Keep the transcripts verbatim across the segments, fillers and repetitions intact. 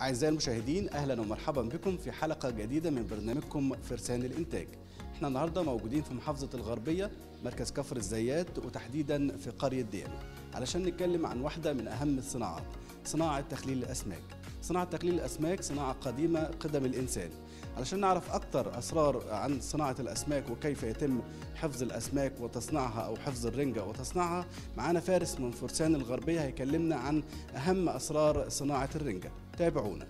أعزائي المشاهدين، أهلا ومرحبا بكم في حلقة جديدة من برنامجكم فرسان الإنتاج. احنا النهاردة موجودين في محافظة الغربية، مركز كفر الزيات، وتحديدا في قرية ديامة، علشان نتكلم عن واحدة من أهم الصناعات، صناعة تخليل الأسماك. صناعة تخليل الأسماك صناعة قديمة قدم الإنسان. علشان نعرف أكتر أسرار عن صناعة الأسماك وكيف يتم حفظ الأسماك وتصنيعها أو حفظ الرنجة وتصنيعها، معانا فارس من فرسان الغربية هيكلمنا عن أهم أسرار صناعة الرنجة. تابعونا.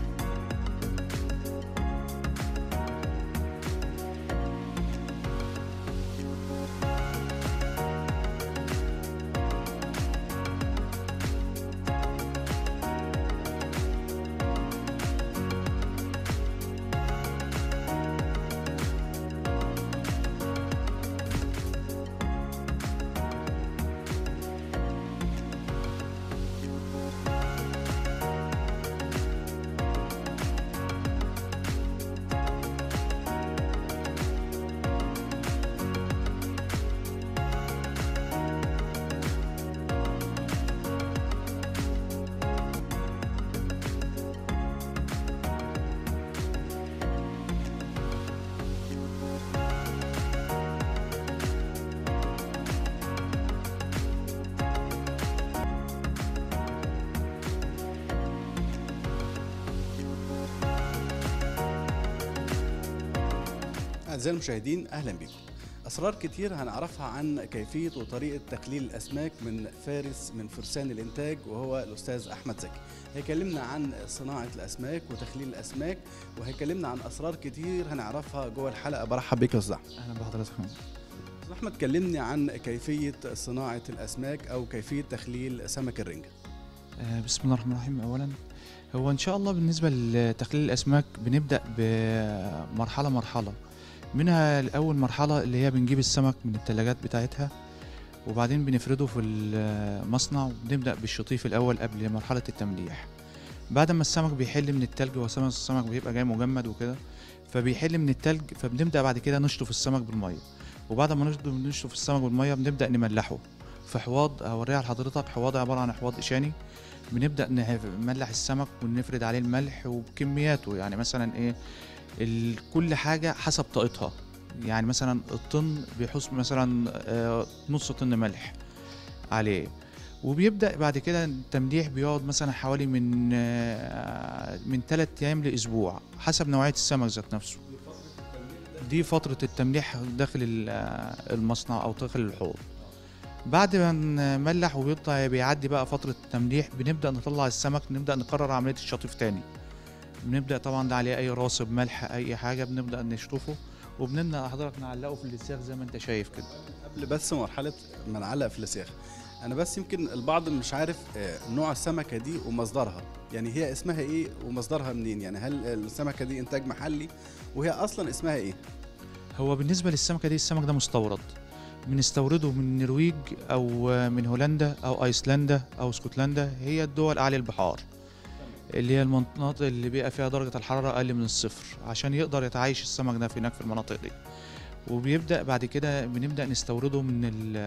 أعزائي المشاهدين، أهلا بكم. أسرار كتير هنعرفها عن كيفية وطريقة تخليل الأسماك من فارس من فرسان الإنتاج، وهو الأستاذ أحمد زكي. هيكلمنا عن صناعة الأسماك وتخليل الأسماك، وهيكلمنا عن أسرار كتير هنعرفها جوه الحلقة. برحب بك يا أستاذ أحمد. أهلا بحضرتك. أستاذ أحمد، كلمني عن كيفية صناعة الأسماك أو كيفية تخليل سمك الرنجة. آه بسم الله الرحمن الرحيم. أولا هو إن شاء الله بالنسبة لتخليل الأسماك بنبدأ بمرحلة مرحلة. منها الأول مرحلة اللي هي بنجيب السمك من التلاجات بتاعتها، وبعدين بنفرده في المصنع، وبنبدأ بالشطيف الأول قبل مرحلة التمليح. بعد ما السمك بيحل من التلج، وسمك السمك بيبقى جاي مجمد وكده، فبيحل من التلج، فبنبدأ بعد كده نشطف السمك بالمية. وبعد ما نشطف السمك بالمية بنبدأ نملحه في حواض. هوريها لحضرتك. حواض عبارة عن حواض إشاني. بنبدأ نملح السمك ونفرد عليه الملح وبكمياته، يعني مثلا إيه، كل حاجة حسب طاقتها. يعني مثلا الطن بيحوز مثلا نص طن ملح عليه. وبيبدأ بعد كده التمليح بيقعد مثلا حوالي من من ثلاث أيام لأسبوع حسب نوعية السمك ذات نفسه. دي فترة التمليح داخل المصنع أو داخل الحوض. بعد ما نملح وبيبدأ بيعدي بقى فترة التمليح، بنبدأ نطلع السمك، نبدأ نكرر عملية الشطيف تاني. بنبدأ طبعا ده عليه أي راسب ملح أي حاجة، بنبدأ نشطفه، وبنبدأ حضرتك نعلقه في اللساخ زي ما أنت شايف كده. قبل بس مرحلة ما نعلق في اللساخ، أنا بس يمكن البعض مش عارف نوع السمكة دي ومصدرها، يعني هي اسمها إيه ومصدرها منين؟ يعني هل السمكة دي إنتاج محلي وهي أصلا اسمها إيه؟ هو بالنسبة للسمكة دي، السمك ده مستورد. بنستورده من النرويج أو من هولندا أو أيسلندا أو اسكتلندا، هي الدول أعلى البحار اللي هي المناطق اللي بيبقى فيها درجة الحرارة أقل من الصفر، عشان يقدر يتعايش السمك ده في هناك في المناطق دي. وبيبدأ بعد كده بنبدأ نستورده من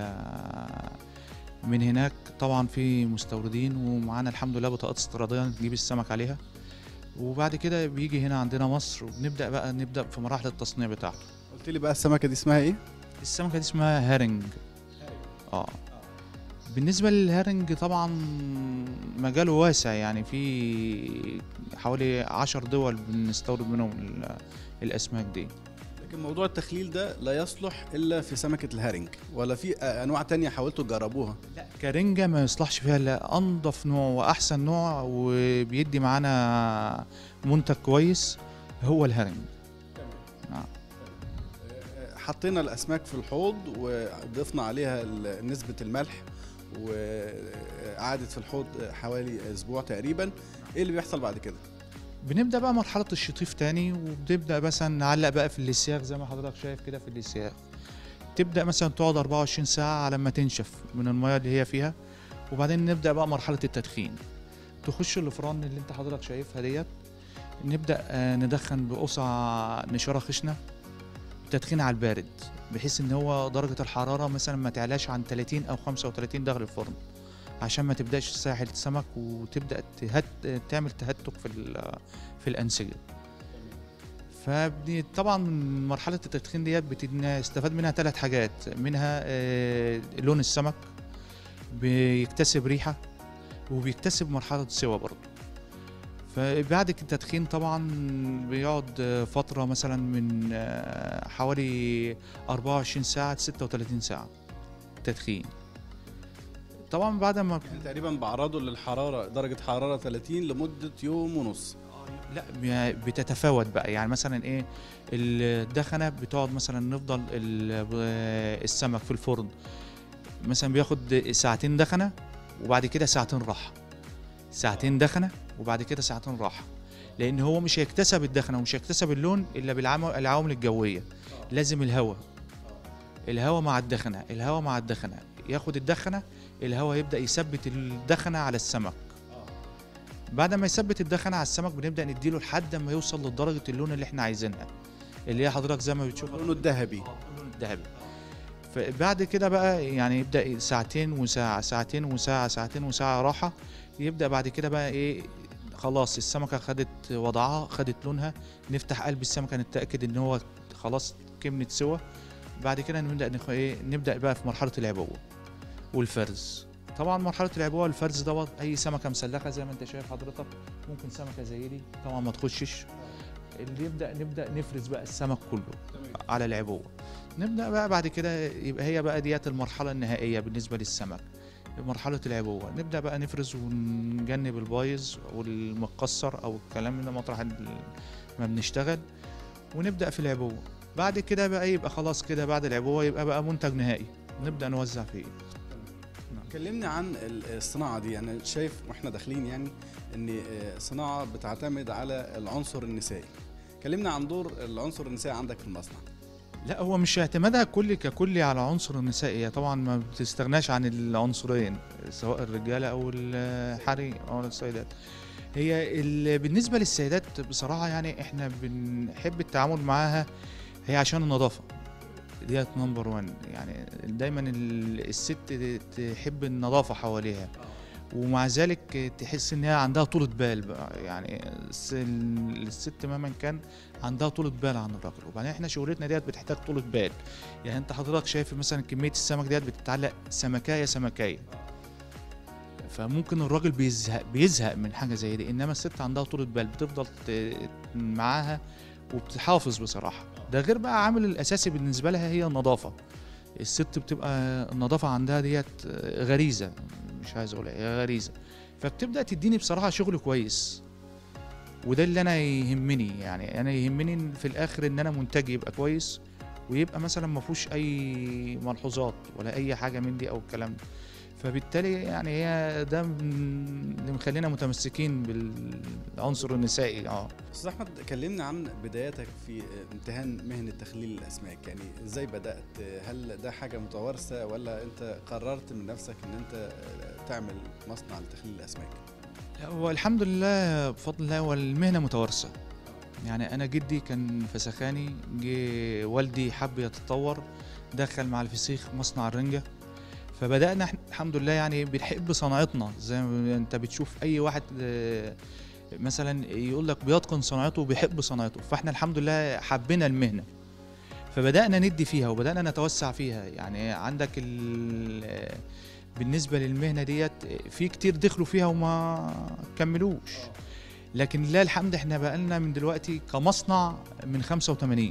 من هناك. طبعا في مستوردين، ومعانا الحمد لله بطاقات استيرادية نجيب السمك عليها. وبعد كده بيجي هنا عندنا مصر، وبنبدأ بقى نبدأ في مراحل التصنيع بتاعته. قلت لي بقى السمكة دي اسمها إيه؟ السمكة دي اسمها هارنج. اه بالنسبة للهرنج طبعا مجاله واسع، يعني في حوالي عشر دول بنستورد منهم الأسماك دي. لكن موضوع التخليل ده لا يصلح إلا في سمكة الهرنج، ولا في أنواع تانية حاولتوا تجربوها؟ لا، كرنجة ما يصلحش فيها إلا أنظف نوع وأحسن نوع، وبيدي معانا منتج كويس هو الهرنج. نعم. حطينا الأسماك في الحوض وضفنا عليها نسبة الملح، وقعدت في الحوض حوالي اسبوع تقريبا. ايه اللي بيحصل بعد كده؟ بنبدا بقى مرحله الشطيف تاني، وبنبدا مثلا نعلق بقى في اللسياخ زي ما حضرتك شايف كده في اللسياخ. تبدا مثلا تقعد أربعة وعشرين ساعه على ما تنشف من الميه اللي هي فيها. وبعدين نبدا بقى مرحله التدخين. تخش الفران اللي انت حضرتك شايفها ديت، نبدا ندخن بقصع نشاره خشنه، تدخين على البارد، بحيث ان هو درجه الحراره مثلا ما تعلاش عن ثلاثين او خمسة وثلاثين داخل الفرن، عشان ما تبداش تساحل السمك وتبدا تهت تعمل تهتك في ال- في الانسجه. فطبعا مرحله التدخين ديت بتستفاد منها ثلاث حاجات، منها آه، لون السمك، بيكتسب ريحه، وبيكتسب مرحله سوا برضه. فبعد التدخين طبعا بيقعد فتره مثلا من آه، حوالي أربعة وعشرين ساعه ل ستة وثلاثين ساعه تدخين. طبعا بعد ما يعني تقريبا بعرضه للحراره، درجه حراره ثلاثين لمده يوم ونص. لا بي- بتتفاوت بقى، يعني مثلا ايه، الدخنه بتقعد مثلا نفضل ال- السمك في الفرن مثلا بياخد ساعتين دخنه وبعد كده ساعتين راحه، ساعتين دخنه وبعد كده ساعتين راحه، لان هو مش هيكتسب الدخنه ومش هيكتسب اللون الا بالعوامل الجويه. لازم الهواء، الهواء مع الدخنه، الهواء مع الدخنه ياخد الدخنه، الهواء يبدا يثبت الدخنه على السمك. بعد ما يثبت الدخنه على السمك بنبدا نديله لحد ما يوصل لدرجه اللون اللي احنا عايزينها، اللي هي حضرتك زي ما بتشوف لونه الذهبي. اللون الذهبي. فبعد كده بقى يعني يبدا ساعتين وساعه، ساعتين وساعه، ساعتين وساعه راحه. يبدا بعد كده بقى ايه، خلاص السمكه خدت وضعها، خدت لونها، نفتح قلب السمكه نتاكد ان هو خلاص كملت سوا. بعد كده نبدا نخ... ايه نبدا بقى في مرحله العبوه والفرز. طبعا مرحله العبوه والفرز دوت اي سمكه مسلخه زي ما انت شايف حضرتك، ممكن سمكه زي دي طبعا ما تخشش، اللي يبدا نبدا نفرز بقى السمك كله على العبوه. نبدا بقى بعد كده يبقى هي بقى ديت المرحله النهائيه بالنسبه للسمك، مرحله العبوه. نبدا بقى نفرز ونجنب البايظ والمتكسر او الكلام ده مطرح ما بنشتغل، ونبدا في العبوه. بعد كده بقى يبقى خلاص كده بعد العبوه يبقى بقى منتج نهائي نبدا نوزع فيه. كلمني عن الصناعه دي. يعني شايف واحنا داخلين يعني ان صناعه بتعتمد على العنصر النسائي. كلمنا عن دور العنصر النسائي عندك في المصنع. لا هو مش اعتمادها كلي ككلي على عنصر النسائي، هي طبعا ما بتستغناش عن العنصرين سواء الرجاله او الحريم او السيدات. هي ال- بالنسبه للسيدات بصراحه يعني احنا بنحب التعامل معاها، هي عشان النظافه ديت نمبر وان. يعني دايما ال- الست تحب النظافه حواليها، ومع ذلك تحس ان هي عندها طولة بال بقى. يعني الس- الست مهما كان عندها طولة بال عن الراجل، وبعدين احنا شغلتنا ديت بتحتاج طولة بال. يعني انت حضرتك شايف مثلا كمية السمك ديت بتتعلق سمكاية سمكاية، فممكن الراجل بيزهق بيزهق من حاجة زي دي، انما الست عندها طولة بال بتفضل ت- معاها وبتحافظ بصراحة. ده غير بقى عامل الاساسي بالنسبة لها هي النظافة. الست بتبقى النظافة عندها ديت غريزة، مش عايز اقول هي غريزة، فبتبدأ تديني بصراحة شغل كويس. وده اللي انا يهمني، يعني انا يهمني إن في الاخر ان انا منتجي يبقى كويس، ويبقى مثلا ما فيهوش اي ملحوظات ولا اي حاجة من دي او الكلام ده. فبالتالي يعني هي ده من- اللي مخلينا متمسكين بالعنصر النسائي. اه استاذ احمد، كلمنا عن بداياتك في امتهان مهنه تخليل الاسماك. يعني ازاي بدات؟ هل ده حاجه متوارثه ولا انت قررت من نفسك ان انت تعمل مصنع لتخليل الاسماك؟ لا، هو الحمد لله بفضل الله والمهنة متوارثة. يعني أنا جدي كان فسخاني، جه والدي حب يتطور دخل مع الفسيخ مصنع الرنجة، فبدأنا احنا الحمد لله يعني بنحب صناعتنا. زي ما انت بتشوف أي واحد آه، مثلا يقول لك بيتقن صناعته وبيحب صناعته، فاحنا الحمد لله حبينا المهنة فبدأنا ندي فيها وبدأنا نتوسع فيها. يعني عندك ال- بالنسبة للمهنة ديت في كتير دخلوا فيها وما كملوش، لكن لله الحمد احنا بقالنا من دلوقتي كمصنع من خمسة وثمانين،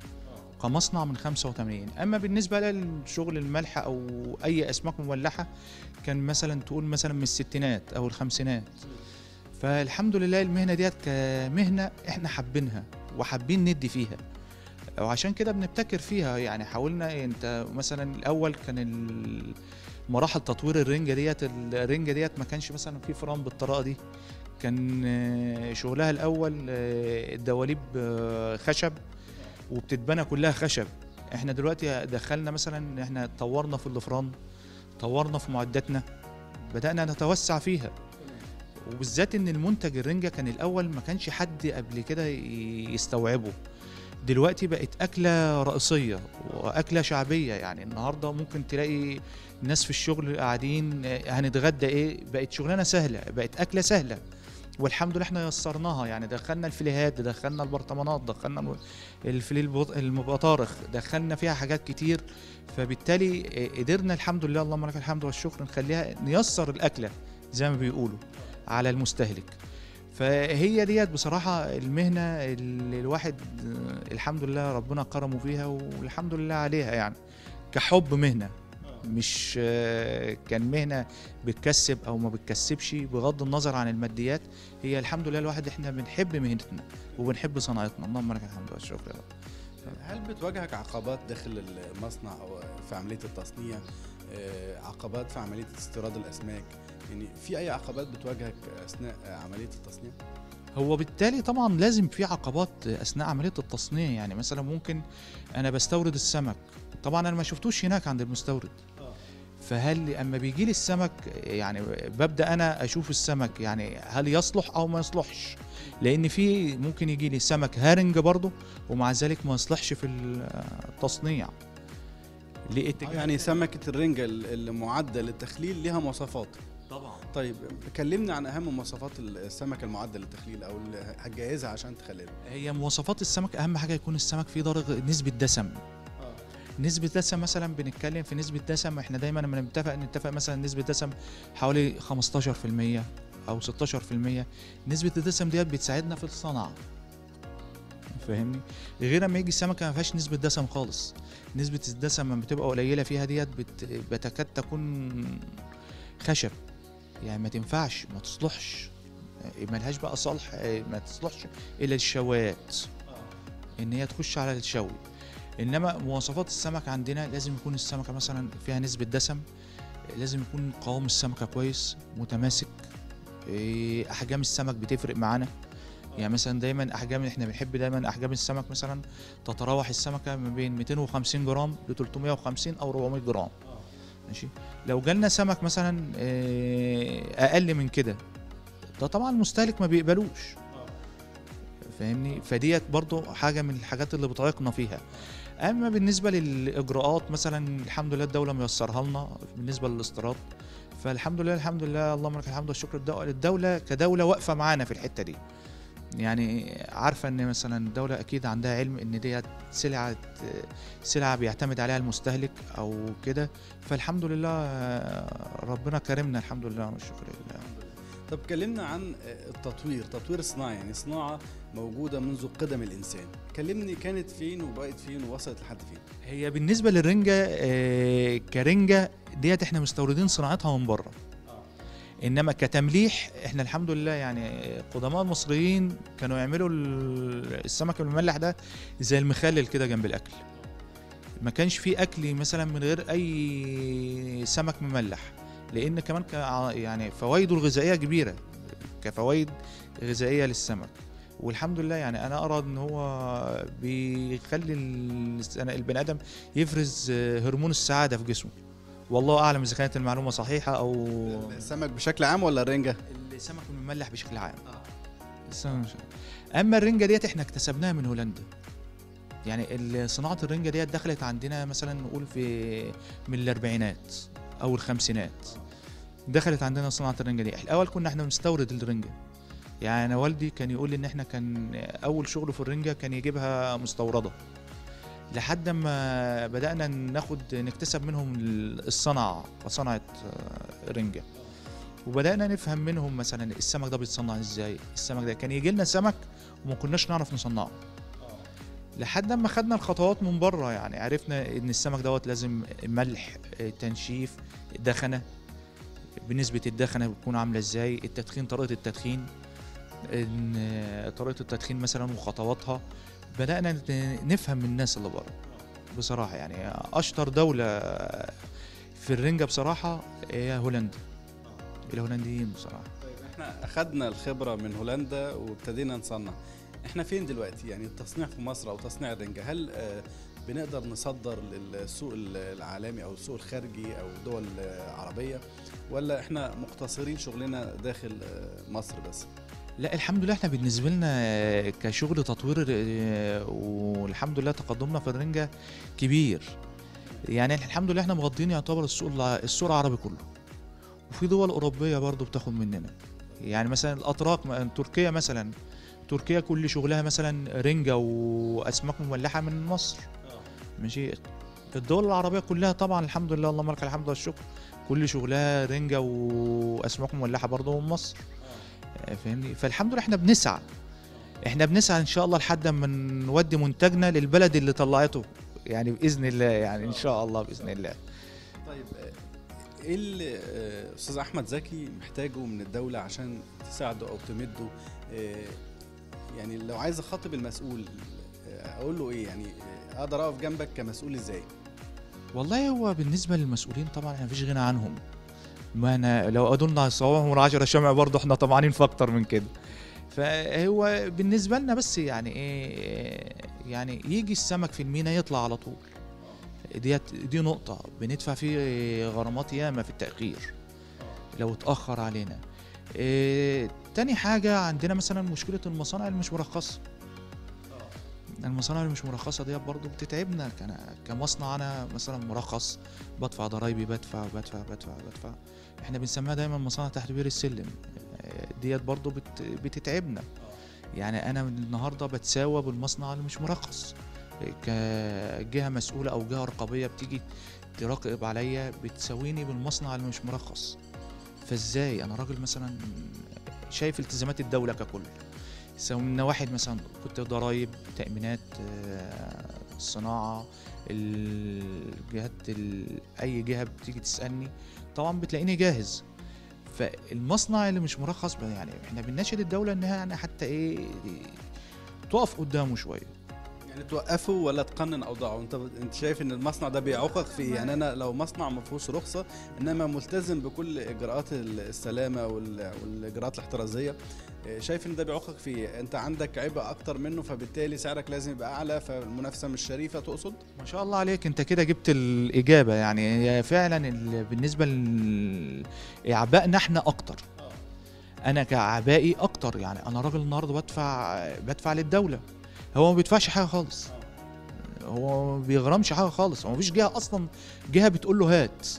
كمصنع من خمسة وثمانين. اما بالنسبة للشغل الملح او اي اسماك مملحة كان مثلا تقول مثلا من الستينات او الخمسينات. فالحمد لله المهنة ديت كمهنة احنا حابينها وحابين ندي فيها، وعشان كده بنبتكر فيها. يعني حاولنا، انت مثلا الاول كان ال- مراحل تطوير الرنجة ديت، الرنجة ديت ما كانش مثلا في فرام بالطريقة دي، كان آه، شغلها الاول آه، الدواليب آه، خشب وبتتبنى كلها خشب. احنا دلوقتي دخلنا مثلا، احنا طورنا في الفران، طورنا في معداتنا، بدأنا نتوسع فيها. وبالذات ان المنتج الرنجة كان الاول ما كانش حد قبل كده ي- يستوعبه. دلوقتي بقت أكلة رئيسية وأكلة شعبية. يعني النهاردة ممكن تلاقي ناس في الشغل قاعدين هنتغدى إيه، بقت شغلانة سهلة، بقت أكلة سهلة والحمد لله احنا يسرناها. يعني دخلنا الفيليهات، دخلنا البرطمانات، دخلنا الفيليه البطارخ، دخلنا فيها حاجات كتير، فبالتالي قدرنا الحمد لله اللهم لك الحمد والشكر نخليها نيسر الأكلة زي ما بيقولوا على المستهلك. فهي ديت بصراحة المهنة اللي الواحد الحمد لله ربنا كرمه فيها والحمد لله عليها، يعني كحب مهنة، مش كان مهنة بتكسب أو ما بتكسبش بغض النظر عن الماديات. هي الحمد لله الواحد احنا بنحب مهنتنا وبنحب صناعتنا اللهم لك الحمد والشكر. هل بتواجهك عقبات داخل المصنع أو في عملية التصنيع، عقبات في عملية استيراد الأسماك؟ يعني في أي عقبات بتواجهك أثناء عملية التصنيع؟ هو بالتالي طبعا لازم في عقبات أثناء عملية التصنيع. يعني مثلا ممكن أنا بستورد السمك، طبعا أنا ما شفتوش هناك عند المستورد، فهل اما بيجي لي السمك يعني ببدا انا اشوف السمك يعني هل يصلح او ما يصلحش، لان في ممكن يجي لي سمك هارنج برضه ومع ذلك ما يصلحش في التصنيع. يعني سمكه الرنجة المعدة للتخليل لها مواصفات طبعا. طيب كلمنا عن اهم مواصفات السمك المعدة للتخليل او اللي هتجهزها عشان تخللها. هي مواصفات السمك اهم حاجه يكون السمك فيه درجه نسبه دسم. نسبة دسم مثلا بنتكلم في نسبة دسم، احنا دايما لما نتفق نتفق مثلا نسبة دسم حوالي خمستاشر في المية او ستاشر في المية. نسبة الدسم ديت بتساعدنا في الصنعة، فاهمني؟ غير لما يجي السمكة ما فيهاش نسبة دسم خالص، نسبة الدسم لما بتبقى قليلة فيها ديت بتكاد تكون خشب، يعني ما تنفعش ما تصلحش، ما لهاش بقى صلح، ما تصلحش الا الشوايات ان هي تخش على الشوي. انما مواصفات السمك عندنا لازم يكون السمكه مثلا فيها نسبه دسم، لازم يكون قوام السمكه كويس متماسك، احجام السمك بتفرق معانا. يعني مثلا دايما احجام احنا بنحب دايما احجام السمك مثلا تتراوح السمكه ما بين مئتين وخمسين جرام ل ثلاثمئة وخمسين او أربعمئة جرام، ماشي. لو جالنا سمك مثلا اقل من كده ده طبعا المستهلك ما بيقبلوش، فاهمني؟ فديت برضو حاجه من الحاجات اللي بتعيقنا فيها. اما بالنسبه للاجراءات مثلا الحمد لله الدوله ميسرها لنا بالنسبه للاستيراد، فالحمد لله الحمد لله اللهم لك الحمد والشكر. الدوله كدوله واقفه معانا في الحته دي، يعني عارفه ان مثلا الدوله اكيد عندها علم ان ديت سلعه سلعه بيعتمد عليها المستهلك او كده، فالحمد لله ربنا كرمنا الحمد لله والشكر لله. طب كلمنا عن التطوير، تطوير الصناعة، يعني صناعة موجودة منذ قدم الإنسان، كلمني كانت فين وبقت فين ووصلت لحد فين؟ هي بالنسبة للرنجة كرنجة ديت احنا مستوردين صناعتها من بره، انما كتمليح احنا الحمد لله يعني قدماء المصريين كانوا يعملوا السمك المملح ده زي المخلل كده جنب الأكل. ما كانش فيه أكل مثلا من غير أي سمك مملح، لان كمان يعني فوائده الغذائيه كبيره كفوائد غذائيه للسمك. والحمد لله يعني انا ارى ان هو بيخلي البني ادم يفرز هرمون السعاده في جسمه، والله اعلم اذا كانت المعلومه صحيحه او السمك بشكل عام ولا الرنجه؟ السمك المملح بشكل عام. السمك اما الرنجه ديت احنا اكتسبناها من هولندا، يعني صناعه الرنجه ديت دخلت عندنا مثلا نقول في من الاربعينات او الخمسينات دخلت عندنا صناعه الرنجه دي. الاول كنا احنا بنستورد الرنجه، يعني انا والدي كان يقول لي ان احنا كان اول شغل في الرنجه كان يجيبها مستورده، لحد ما بدانا ناخد نكتسب منهم الصنعه صنعه رنجه، وبدانا نفهم منهم مثلا السمك ده بيتصنع ازاي. السمك ده كان يجي لنا سمك وما كناش نعرف نصنعه، لحد ما خدنا الخطوات من بره، يعني عرفنا ان السمك دوت لازم ملح، تنشيف، دخنه، بنسبه الدخنه بتكون عامله ازاي، التدخين، طريقه التدخين، ان طريقه التدخين مثلا وخطواتها. بدانا نفهم من الناس اللي بره بصراحه. يعني اشطر دوله في الرنجه بصراحه هي هولندا، الهولنديين بصراحه. طيب احنا اخذنا الخبره من هولندا وابتدينا نصنع، احنا فين دلوقتي؟ يعني التصنيع في مصر او تصنيع الرنجة هل بنقدر نصدر للسوق العالمي او السوق الخارجي او دول عربية، ولا احنا مقتصرين شغلنا داخل مصر بس؟ لا الحمد لله احنا بالنسبه لنا كشغل تطوير آه، والحمد لله تقدمنا في الرنجه كبير. يعني الحمد لله احنا مغطيين يعتبر السوق الع- السوق العربي كله، وفي دول اوروبيه برضو بتاخد مننا. يعني مثلا الاتراك م- تركيا مثلا، تركيا كل شغلها مثلا رنجه واسماك مملحه من مصر. ماشي. الدول العربيه كلها طبعا الحمد لله اللهم لك الحمد والشكر، كل شغلها رنجه واسماك مملحه برضو من مصر. فاهمني؟ فالحمد لله احنا بنسعى، احنا بنسعى ان شاء الله لحد ما نودي منتجنا للبلد اللي طلعته، يعني باذن الله، يعني ان شاء الله باذن الله. طيب آه، ايه اللي آه، استاذ احمد زكي محتاجه من الدوله عشان تساعده او تمده؟ آه، يعني لو عايز اخاطب المسؤول آه، اقول له ايه؟ يعني آه، اقدر اقف جنبك كمسؤول ازاي؟ والله هو بالنسبه للمسؤولين طبعا احنا مفيش غنى عنهم، ما أنا لو قدرنا صوابهم عشرة شمع برضه احنا طمعانين في اكتر من كده. فهو بالنسبه لنا بس يعني ايه، يعني يجي السمك في المينا يطلع على طول، ديت دي نقطه بندفع فيه غرامات ياما في التاخير لو اتاخر علينا. إيه تاني حاجه عندنا مثلا مشكله المصانع اللي مش مرخصه. المصانع اللي مش مرخصه ديت برضه بتتعبنا. كأنا كمصنع انا مثلا مرخص بدفع ضرايبي، بدفع بدفع بدفع بدفع. احنا بنسميها دايما مصانع تحت بير السلم. آه، ديت برضه بت بتتعبنا. يعني انا النهارده بتساوى بالمصنع اللي مش مرخص كجهه مسؤوله او جهه رقابيه بتيجي تراقب عليا، بتساويني بالمصنع اللي مش مرخص. فازاي انا راجل مثلا شايف التزامات الدوله ككل، سواء من واحد مثلا كنت ضرايب، تأمينات، آه، الصناعة، الجهات ال- أي جهة بتيجي تسألني طبعا بتلاقيني جاهز. فالمصنع اللي مش مرخص بقى يعني احنا بنناشد الدولة انها يعني حتى ايه تقف قدامه شوية. يعني توقفه ولا تقنن اوضاعه؟ انت انت شايف ان المصنع ده بيعوقك في إيه؟ يعني انا لو مصنع ما فيهوش رخصه انما ملتزم بكل اجراءات السلامه وال- والاجراءات الاحترازيه، إيه، شايف ان ده بيعوقك في إيه؟ انت عندك عبء اكتر منه فبالتالي سعرك لازم يبقى اعلى فالمنافسه مش شريفه تقصد؟ ما شاء الله عليك انت كده جبت الإجابة. يعني هي فعلا ال- بالنسبة لإعبائنا احنا أكتر، انا كعبائي اكتر. يعني انا راجل النهارده بدفع بدفع للدوله، هو ما بيدفعش حاجه خالص، هو ما بيغرمش حاجه خالص، هو مفيش جهه اصلا جهه بتقول له هات.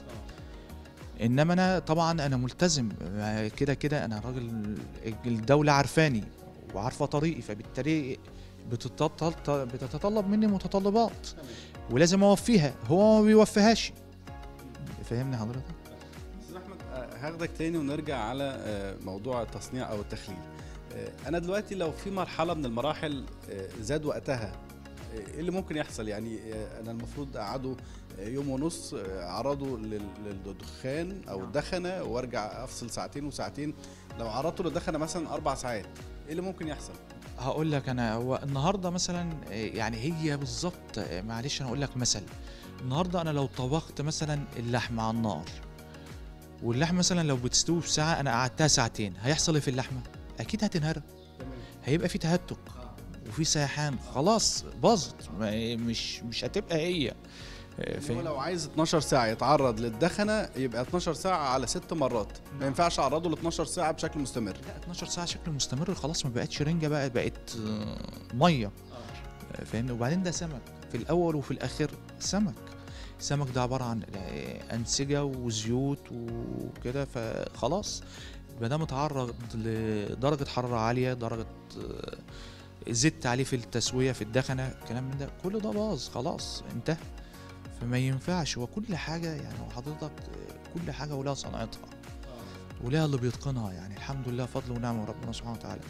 انما انا طبعا انا ملتزم كده كده، انا راجل الدوله عارفاني وعارفه طريقي، فبالتالي بتتطلب بتتطلب مني متطلبات ولازم اوفيها، هو ما بيوفيهاش. فاهمني حضرتك؟ استاذ احمد آه، هاخدك تاني ونرجع على آه، موضوع التصنيع او التخليل. آه، انا دلوقتي لو في مرحله من المراحل آه، زاد وقتها، آه، ايه اللي ممكن يحصل؟ يعني آه، انا المفروض اقعده آه، يوم ونص آه، اعرضه لل- للدخان او الدخنه وارجع افصل ساعتين وساعتين. لو عرضته للدخنه مثلا اربع ساعات، ايه اللي ممكن يحصل؟ هقول لك انا، هو النهارده مثلا آه، يعني هي بالظبط، آه، معلش انا هقول لك مثل. النهارده انا لو طبخت مثلا اللحمه على النار، واللحمه مثلا لو بتستوي في ساعه انا قعدتها ساعتين، هيحصل ايه في اللحمه؟ اكيد هتنهرق، هيبقى في تهتك وفي سيحان، خلاص باظت، ما- مش مش هتبقى هي. آه، يعني هو فاهم؟ لو عايز اتناشر ساعه يتعرض للدخنه يبقى اتناشر ساعه على ست مرات، ما ينفعش اعرضه ل اتناشر ساعه بشكل مستمر. لا اتناشر ساعه شكل مستمر خلاص ما بقتش رنجه بقى، بقت آه، ميه. آه، فاهمني؟ وبعدين ده سمك في الاول وفي الاخر، سمك. السمك ده عباره عن آه، انسجه وزيوت وكده، فخلاص ما دام اتعرض لدرجه حراره عاليه، درجه آه، زدت عليه في التسويه في الدخنه، الكلام من ده كل ده باظ خلاص انتهى. فما ينفعش. هو كل حاجه يعني هو حضرتك آه، كل حاجه ولها صنعتها ولها اللي بيتقنها، يعني الحمد لله فضل ونعمه ربنا سبحانه وتعالى.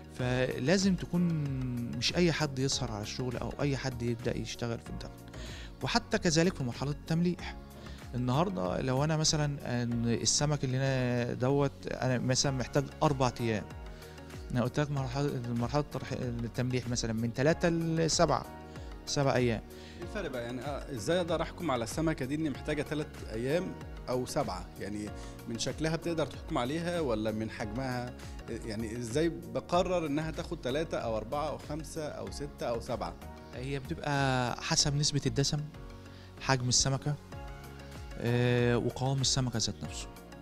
فلازم تكون مش اي حد يسهر على الشغل او اي حد يبدا يشتغل في الدخل. وحتى كذلك في مرحله التمليح، النهارده لو انا مثلا أن السمك اللي انا دوت انا مثلا محتاج اربع ايام، انا قلت لك مرحله مرحله الترح- التمليح مثلا من ثلاثه لسبعه، سبع ايام. ايه الفرق بقى؟ يعني آه، ازاي اقدر احكم على السمكه دي ان محتاجه ثلاث ايام او سبعه؟ يعني من شكلها بتقدر تحكم عليها ولا من حجمها؟ يعني ازاي بقرر انها تاخد ثلاثه او اربعه او خمسه او سته او سبعه؟ هي بتبقى حسب نسبه الدسم، حجم السمكه، آه، وقوام السمكه ذات نفسه.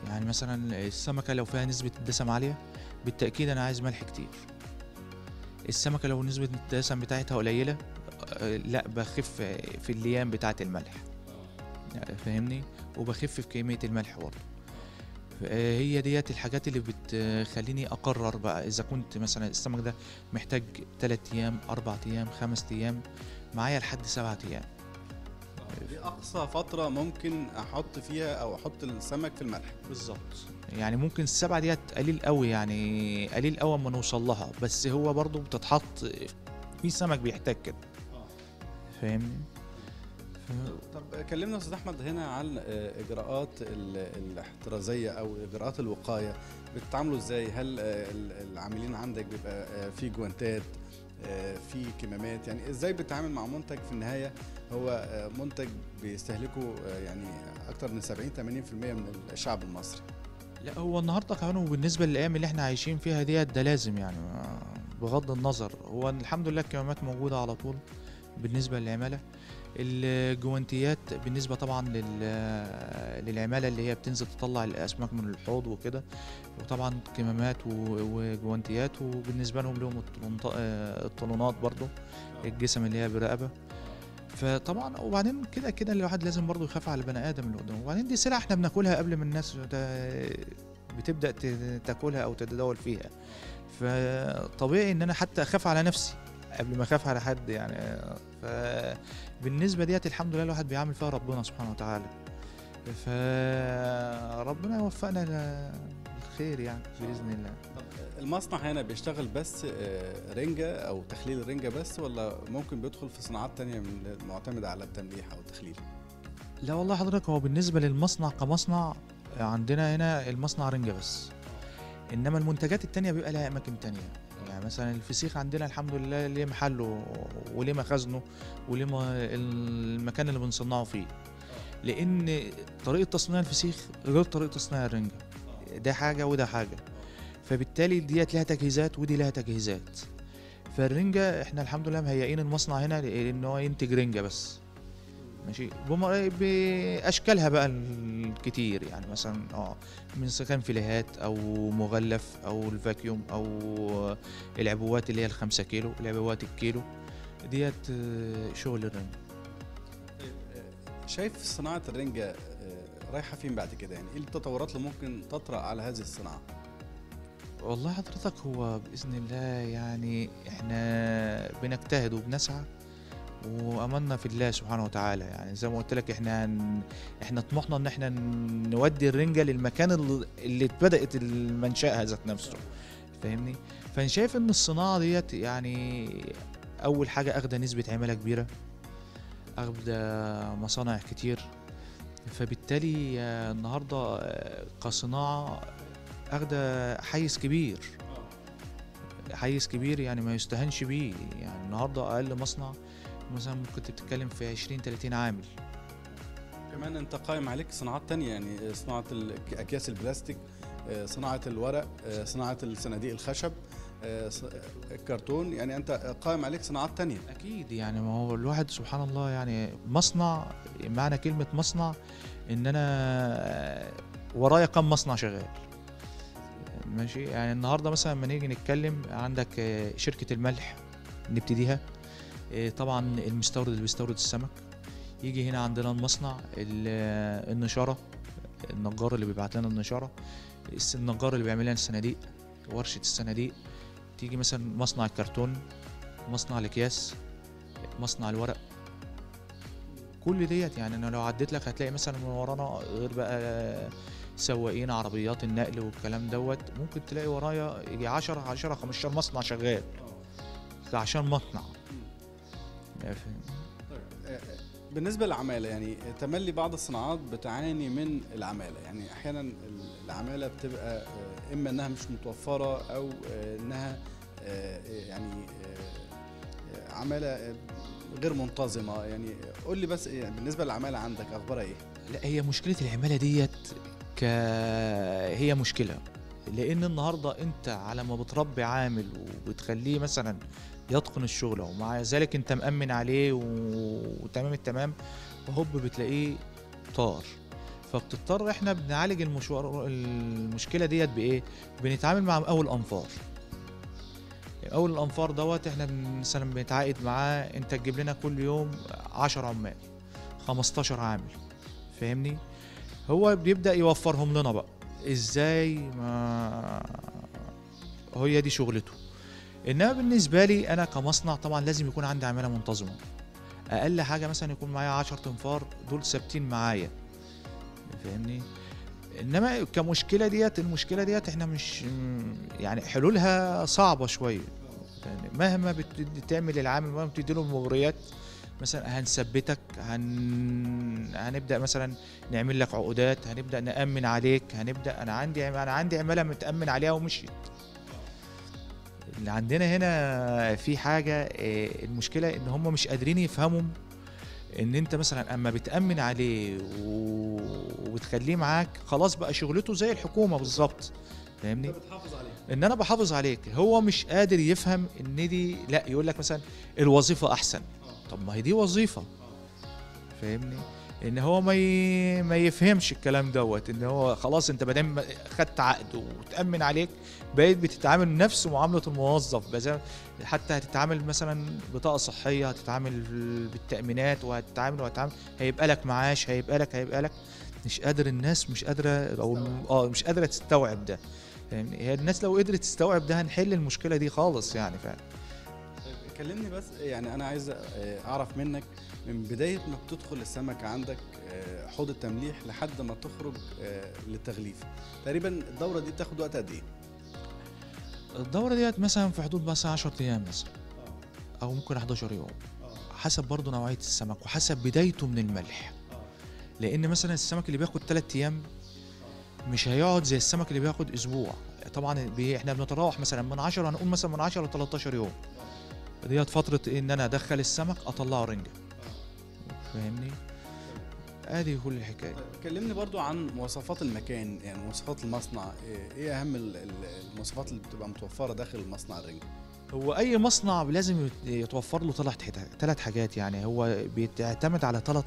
يعني مثلا السمكه لو فيها نسبه الدسم عاليه بالتاكيد انا عايز ملح كتير. السمكه لو نسبه الدسم بتاعتها قليله آه، لا بخف في الايام بتاعه الملح، فاهمني، وبخف في كميه الملح برضه. آه، هي ديت الحاجات اللي بتخليني اقرر بقى اذا كنت مثلا السمك ده محتاج تلات ايام اربع ايام خمس ايام، معايا لحد سبعة ايام. دي اقصى فتره ممكن احط فيها او احط السمك في الملح. بالظبط، يعني ممكن السبعة ديت قليل قوي، يعني قليل قوي اما نوصل لها، بس هو برضو بتتحط في سمك بيحتاج كده، فاهمني. ف- طب كلمنا يا استاذ احمد هنا عن آه، اجراءات ال- الاحترازيه او اجراءات الوقايه، بتتعاملوا ازاي؟ هل آه، ال- العاملين عندك بيبقى آه، في جوانتات، آه، في كمامات؟ يعني ازاي بتتعامل مع منتج في النهايه هو آه، منتج بيستهلكه آه، يعني اكتر من سبعين ثمانين في المية من الشعب المصري؟ لا هو النهارده كمان وبالنسبه للايام اللي احنا عايشين فيها ديت ده لازم يعني ما- بغض النظر، هو الحمد لله الكمامات موجوده على طول بالنسبه للعماله. الجوانتيات بالنسبه طبعا لل- للعماله اللي هي بتنزل تطلع الاسماك من الحوض وكده، وطبعا كمامات و- وجوانتيات، وبالنسبه لهم لهم الطلنط- آه، الطلونات برضو، الجسم اللي هي برقبه. فطبعا وبعدين كده كده الواحد لازم برضو يخاف على البني ادم اللي قدامه، وبعدين دي سلعه احنا بناكلها قبل ما الناس ده بتبدا ت- تاكلها او تتداول فيها، فطبيعي ان انا حتى اخاف على نفسي قبل ما اخاف على حد يعني. فبالنسبه ديت الحمد لله الواحد بيعمل فيها ربنا سبحانه وتعالى، فربنا يوفقنا للخير يعني باذن الله. طب المصنع هنا بيشتغل بس آه، رنجة أو تخليل الرنجة بس، ولا ممكن بيدخل في صناعات تانية من معتمدة على التمليح أو التخليل؟ لا والله حضرتك هو بالنسبه للمصنع كمصنع عندنا هنا المصنع رنجة بس، انما المنتجات التانية بيبقى لها اماكن تانية. يعني مثلا الفسيخ عندنا الحمد لله ليه محله وليه مخازنه وليه م- المكان اللي بنصنعه فيه، لان طريقة تصنيع الفسيخ غير طريقة تصنيع الرنجة، ده حاجة وده حاجة، فبالتالي ديت لها تجهيزات ودي لها تجهيزات. فالرنجة احنا الحمد لله مهيئين المصنع هنا لان هو ينتج رنجة بس، ماشي، بم- باشكالها بقى الكتير، يعني مثلا اه من سكان فيليهات او مغلف او الفاكيوم او العبوات اللي هي الخمسة كيلو، العبوات الكيلو ديت آه، شغل الرنج. طيب آه، شايف صناعة الرنجة آه، رايحة فين بعد كده؟ يعني إيه التطورات اللي ممكن تطرأ على هذه الصناعة؟ والله حضرتك هو بإذن الله يعني احنا بنجتهد وبنسعى واملنا في الله سبحانه وتعالى، يعني زي ما قلت لك احنا هن- احنا طموحنا ان احنا نودي الرنجة للمكان اللي اللي اتبدأت المنشأة ذات نفسه، فاهمني. فانا شايف ان الصناعة ديت يعني اول حاجة اخده نسبة عمالة كبيرة، اخده مصانع كتير، فبالتالي آه، النهاردة آه، كصناعة اخده حيز كبير، حيز كبير يعني ما يستهانش بيه. يعني النهارده اقل مصنع مثلا ممكن تتكلم في عشرين تلاتين عامل. كمان أنت قائم عليك صناعات تانية، يعني صناعة ال- أكياس البلاستيك، آه، صناعة الورق، آه، صناعة الصناديق الخشب، آه، ص- الكرتون، يعني أنت قائم عليك صناعات تانية. اكيد يعني ما هو الواحد سبحان الله يعني مصنع، معنى كلمة مصنع ان انا ورايا كم مصنع شغال، ماشي. يعني النهارده مثلا لما نيجي نتكلم عندك آه، شركة الملح نبتديها، آه، طبعا المستورد اللي بيستورد السمك، يجي هنا عندنا المصنع ال- آه، النشارة، النجار اللي بيبعت لنا النشارة، الس- النجار اللي بيعمل لنا الصناديق، ورشة الصناديق، تيجي مثلا مصنع الكرتون، مصنع الاكياس، مصنع الورق، كل ديت. يعني انا لو عديت لك هتلاقي مثلا من ورانا غير بقى سواقين عربيات النقل والكلام دوت، ممكن تلاقي ورايا يجي عشرة عشرة خمستاشر مصنع شغال عشان مصنع. يعني فاهم؟ آه، بالنسبة للعمالة، يعني تملي بعض الصناعات بتعاني من العمالة، يعني أحيانا العمالة بتبقى آه، إما إنها مش متوفرة أو آه، إنها آه، يعني آه، عمالة آه، غير منتظمة. يعني قول لي بس يعني بالنسبة للعمالة عندك أخبارها إيه؟ لا هي مشكلة العمالة ديت ك هي مشكلة، لأن النهاردة أنت على ما بتربي عامل وبتخليه مثلا يتقن الشغل ومع ذلك أنت مأمن عليه و- وتمام التمام، وهوب بتلاقيه طار. فبتضطر احنا بنعالج المشوار المشكله ديت بايه؟ بنتعامل مع مقاول انفار. مقاول الانفار دوت احنا مثلا بنتعاقد معاه، انت تجيب لنا كل يوم عشرة عمال، خمستاشر عامل، فاهمني؟ هو بيبدا يوفرهم لنا بقى ازاي؟ ما هي دي شغلته. انما بالنسبه لي انا كمصنع طبعا لازم يكون عندي عماله منتظمه، اقل حاجه مثلا يكون معايا عشرة تنفار دول ثابتين معايا، فاهمني؟ انما كمشكله ديت المشكله ديت احنا مش يعني حلولها صعبه شويه، يعني مهما بتعمل العامل، مهما بتديله مغريات، مثلا هنثبتك، هن... هنبدا مثلا نعمل لك عقودات، هنبدا نامن عليك، هنبدا انا عندي انا عندي عماله متامن عليها ومشيت. اللي عندنا هنا في حاجه، المشكله ان هم مش قادرين يفهموا ان انت مثلا اما بتامن عليه وبتخليه معاك خلاص بقى شغلته زي الحكومه بالظبط، فاهمني؟ انت بتحافظ عليه. ان انا بحافظ عليك. هو مش قادر يفهم ان دي، لا يقول لك مثلا الوظيفه احسن. طب ما هي دي وظيفه، فاهمني؟ ان هو ما ي... ما يفهمش الكلام دوت، ان هو خلاص انت ما دام خدت عقد وتامن عليك بقيت بتتعامل نفس معامله الموظف، بس حتى هتتعامل مثلا بطاقه صحيه، هتتعامل بالتامينات، وهتتعامل وهتتعامل هيبقى لك معاش، هيبقى لك هيبقى لك مش قادر الناس مش قادره او اه مش قادره تستوعب ده، فاهمني؟ هي الناس لو قدرت تستوعب ده هنحل المشكله دي خالص يعني فعلا. كلمني بس، يعني انا عايز اعرف منك من بدايه ما بتدخل السمكه عندك حوض التمليح لحد ما تخرج للتغليف، تقريبا الدوره دي بتاخد وقت قد ايه؟ الدوره ديت مثلا في حدود مثلا عشرة ايام مثلا، او ممكن حداشر يوم، حسب برضه نوعيه السمك وحسب بدايته من الملح. لان مثلا السمك اللي بياخد ثلاث ايام مش هيقعد زي السمك اللي بياخد اسبوع. طبعا احنا بنتراوح مثلا من عشرة، هنقول مثلا من عشرة ل تلتاشر يوم، ديت فترة ان انا ادخل السمك اطلعه رنجة، فاهمني؟ ادي كل الحكاية. كلمني برضو عن مواصفات المكان، يعني مواصفات المصنع، ايه اهم المواصفات اللي بتبقى متوفرة داخل المصنع الرنجة؟ هو اي مصنع لازم يتوفر له ثلاث ثلاث حاجات، يعني هو بيعتمد على ثلاث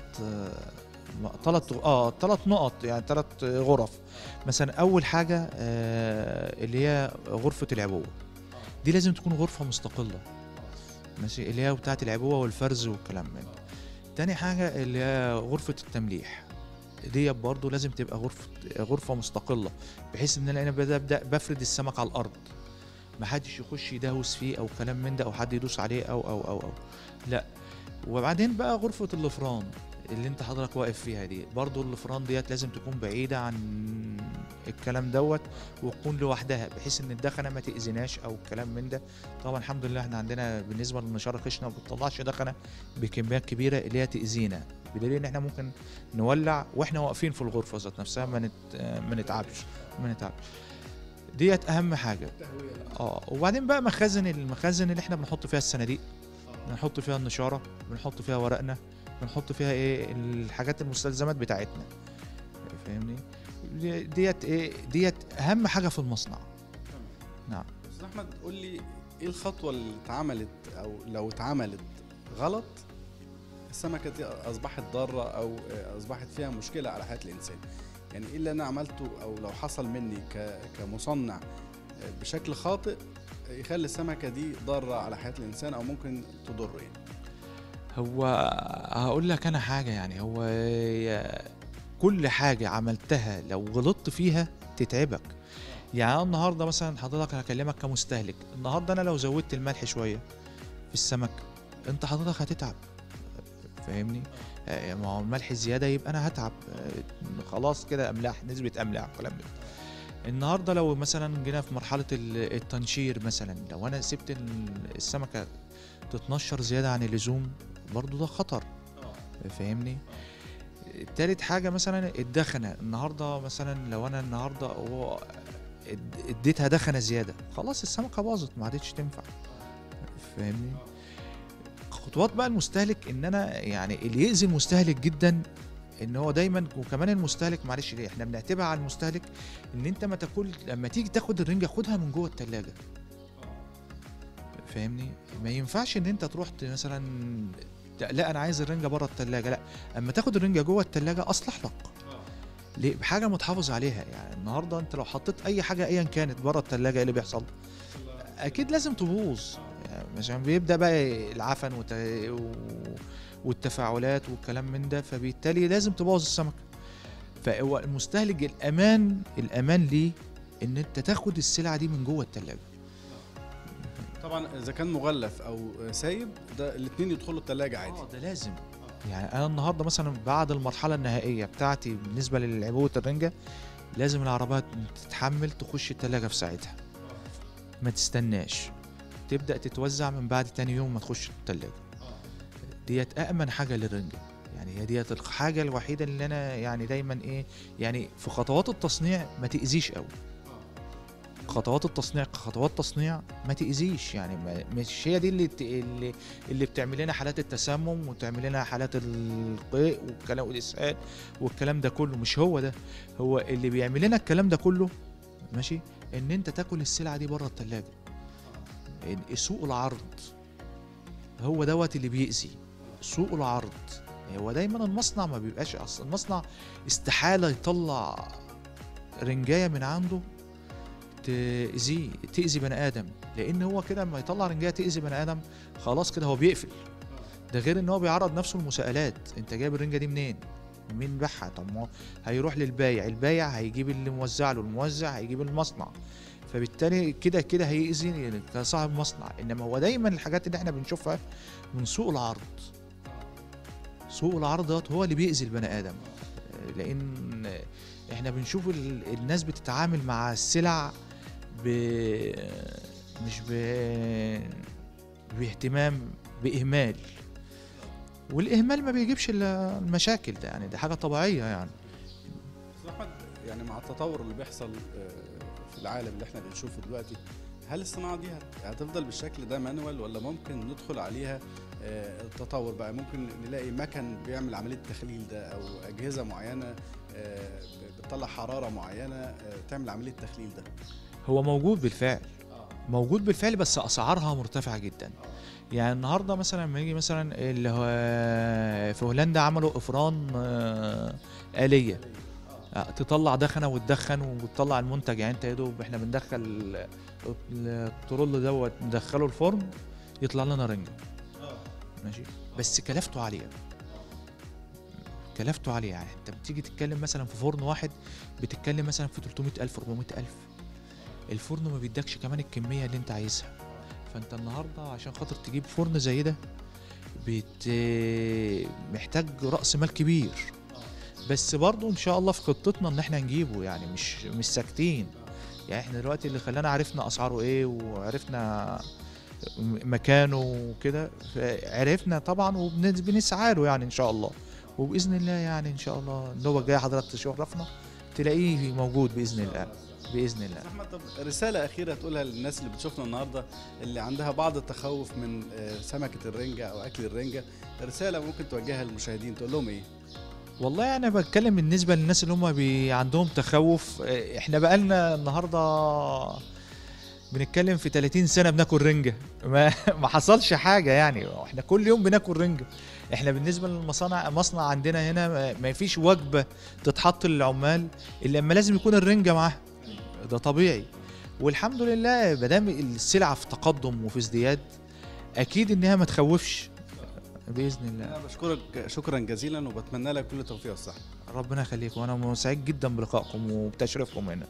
ثلاث اه ثلاث نقط، يعني ثلاث غرف. مثلا اول حاجة آه اللي هي غرفة العبوة، دي لازم تكون غرفة مستقلة، ماشي، اللي هي بتاعت العبوة والفرز والكلام من ده. تاني حاجة اللي هي غرفة التمليح، دي برضو لازم تبقى غرفة غرفة مستقلة، بحيث ان انا ببدأ بفرد السمك على الارض، ما حدش يخش يدهوس فيه او كلام من ده، او حد يدوس عليه او او او او لا. وبعدين بقى غرفة الافران اللي انت حضرتك واقف فيها دي، برضو الافران ديت لازم تكون بعيدة عن الكلام دوت وتكون لوحدها، بحيث ان الدخنه ما تاذيناش او الكلام من ده. طبعا الحمد لله احنا عندنا بالنسبه للنشاره خشنه ما بتطلعش دخنه بكميات كبيره اللي هي تاذينا، بدليل ان احنا ممكن نولع واحنا واقفين في الغرفه ذات نفسها، ما نت... ما نتعبش ما نتعبش ديت اهم حاجه. اه وبعدين بقى مخازن المخازن اللي احنا بنحط فيها الصناديق، بنحط فيها النشاره، بنحط فيها ورقنا، بنحط فيها ايه الحاجات المستلزمات بتاعتنا، فاهمني؟ ديت ايه ديت اهم حاجه في المصنع. نعم. استاذ احمد، قول لي ايه الخطوه اللي اتعملت او لو اتعملت غلط السمكه دي اصبحت ضاره او اصبحت فيها مشكله على حياه الانسان؟ يعني ايه اللي انا عملته او لو حصل مني كمصنع بشكل خاطئ يخلي السمكه دي ضاره على حياه الانسان او ممكن تضره؟ يعني هو هقول لك انا حاجه، يعني هو كل حاجة عملتها لو غلطت فيها تتعبك. يعني أنا النهاردة مثلا حضرتك هكلمك كمستهلك، النهاردة أنا لو زودت الملح شوية في السمك أنت حضرتك هتتعب، فاهمني؟ ما هو الملح زيادة يبقى أنا هتعب، خلاص كده أملاح، نسبة أملاح كلام ده. النهاردة لو مثلا جينا في مرحلة التنشير مثلا، لو أنا سبت السمكة تتنشر زيادة عن اللزوم برضو ده خطر، فاهمني؟ تالت حاجة مثلا الدخنة، النهاردة مثلا لو انا النهاردة اديتها دخنة زيادة خلاص السمكة باظت ما عادتش تنفع، فاهمني؟ خطوات بقى المستهلك، ان انا يعني اللي يأذي المستهلك جدا ان هو دايما، وكمان المستهلك معلش ليه احنا بنعتبر على المستهلك ان انت ما تاكل، لما تيجي تاخد الرنجة خدها من جوه التلاجة، فاهمني؟ ما ينفعش ان انت تروح مثلا لا انا عايز الرنجة بره التلاجة، لا اما تاخد الرنجة جوه التلاجة اصلح لك، ليه؟ بحاجه متحافظ عليها. يعني النهارده انت لو حطيت اي حاجه ايا كانت بره الثلاجه ايه اللي بيحصل؟ اكيد لازم تبوظ. يعني عشان بيبدا بقى العفن وت... و... والتفاعلات والكلام من ده، فبالتالي لازم تبوظ السمكه. فهو المستهلك الامان الامان ليه ان انت تاخد السلعه دي من جوه الثلاجه. طبعا اذا كان مغلف او سايب ده الاثنين يدخلوا الثلاجه عادي. اه ده لازم. يعني انا النهارده مثلا بعد المرحله النهائيه بتاعتي بالنسبه للعبوه الرنجه، لازم العربات تتحمل تخش الثلاجه في ساعتها، ما تستناش، تبدا تتوزع من بعد تاني يوم ما تخش الثلاجه. ديت أأمن حاجة للرنجة. يعني هي ديت الحاجة الوحيدة اللي أنا يعني دايما إيه، يعني في خطوات التصنيع ما تأذيش قوي. خطوات التصنيع خطوات تصنيع ما تأذيش. يعني ما مش هي دي اللي اللي اللي بتعمل لنا حالات التسمم وتعمل لنا حالات القيء والكلام والإسهال والكلام ده كله. مش هو ده، هو اللي بيعمل لنا الكلام ده كله ماشي إن أنت تاكل السلعة دي بره التلاجة. سوء العرض هو دوت اللي بيأذي. سوء العرض. هو دايما المصنع ما بيبقاش، اصلا المصنع استحاله يطلع رنجايه من عنده تأذيه تأذي بني ادم، لان هو كده لما يطلع رنجايه تأذي بني ادم خلاص كده هو بيقفل. ده غير ان هو بيعرض نفسه للمساءلات، انت جايب الرنجه دي منين؟ مين باعها؟ طب ما هيروح للبايع، البايع هيجيب اللي موزع له، الموزع هيجيب المصنع، فبالتالي كده كده هيأذي كصاحب مصنع. انما هو دايما الحاجات اللي احنا بنشوفها من سوء العرض. سوء العرض دوت هو اللي بيأذي البني ادم، لان احنا بنشوف الناس بتتعامل مع السلع ب مش ب باهتمام، باهمال. والاهمال ما بيجيبش الا المشاكل ده، يعني دي حاجه طبيعيه. يعني احمد، يعني مع التطور اللي بيحصل في العالم اللي احنا بنشوفه دلوقتي، هل الصناعه دي هتفضل بالشكل ده مانوال، ولا ممكن ندخل عليها التطور بقى؟ ممكن نلاقي مكن بيعمل عمليه التخليل ده، او اجهزه معينه بتطلع حراره معينه تعمل عمليه التخليل ده؟ هو موجود بالفعل، موجود بالفعل، بس اسعارها مرتفعه جدا. يعني النهارده مثلا لما يجي مثلا اللي هو في هولندا عملوا افران آلية تطلع دخنه وتدخن وتطلع المنتج. يعني انت يا دوب احنا بندخل الترول دوت ندخله الفرن يطلع لنا رنجه ماشي، بس كلفته عاليه. كلفته عاليه. يعني انت بتيجي تتكلم مثلا في فرن واحد بتتكلم مثلا في ثلاثمية ألف أربعمية ألف. الفرن ما بيدكش كمان الكميه اللي انت عايزها. فانت النهارده عشان خاطر تجيب فرن زي ده بت محتاج راس مال كبير، بس برضو ان شاء الله في خطتنا ان احنا نجيبه. يعني مش مش ساكتين. يعني احنا دلوقتي اللي خلانا عرفنا اسعاره ايه وعرفنا مكانه وكده، عرفنا طبعا وبنسعى له يعني ان شاء الله. وباذن الله يعني ان شاء الله النوبه الجايه حضرتك تشرفنا تلاقيه موجود باذن الله. باذن الله. احمد، طب رساله اخيره تقولها للناس اللي بتشوفنا النهارده اللي عندها بعض التخوف من سمكه الرنجه او اكل الرنجه، رساله ممكن توجهها للمشاهدين تقول لهم ايه؟ والله انا بتكلم بالنسبه للناس اللي هم بي عندهم تخوف. احنا بقالنا النهارده بنتكلم في ثلاثين سنه بناكل رنجه، ما, ما حصلش حاجه. يعني احنا كل يوم بناكل رنجه. احنا بالنسبه للمصانع، مصنع عندنا هنا ما فيش وجبه تتحط للعمال الا لما لازم يكون الرنجه معاها. ده طبيعي. والحمد لله ما دام السلعه في تقدم وفي ازدياد اكيد انها ما تخوفش باذن الله. انا بشكرك شكرا جزيلا وبتمنى لك كل التوفيق والصحه. ربنا يخليك، وانا سعيد جدا بلقائكم وبتشريفكم هنا.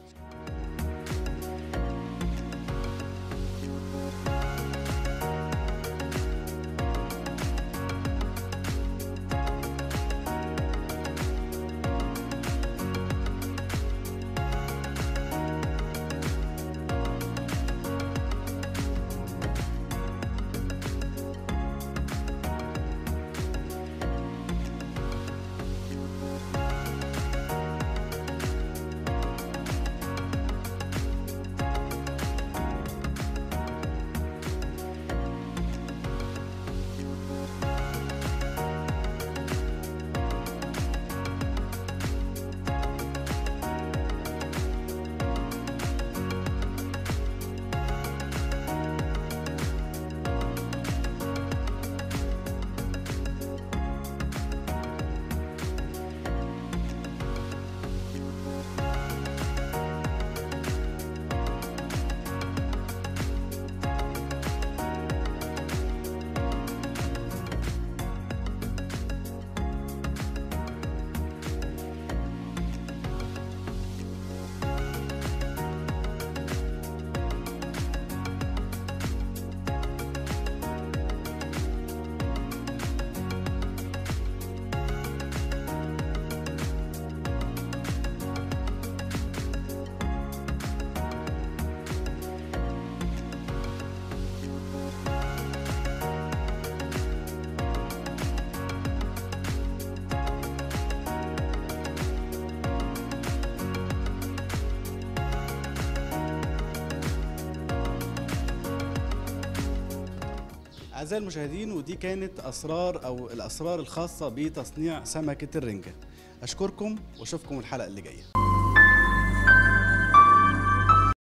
أعزائي المشاهدين، ودي كانت أسرار أو الأسرار الخاصة بتصنيع سمكة الرنجة. أشكركم وأشوفكم الحلقة اللي جاية.